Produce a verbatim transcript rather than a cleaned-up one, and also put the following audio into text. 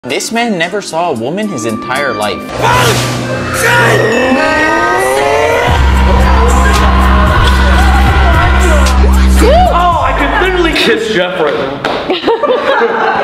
This man never saw a woman his entire life. Oh, I could literally kiss Jeff right now.